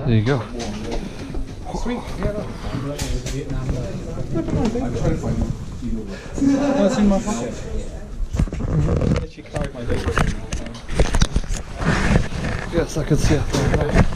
There you go. Sweet. Yeah, look. I'm trying to find it. No, it's in my pocket. I actually carried my bag. Yes, I can see it.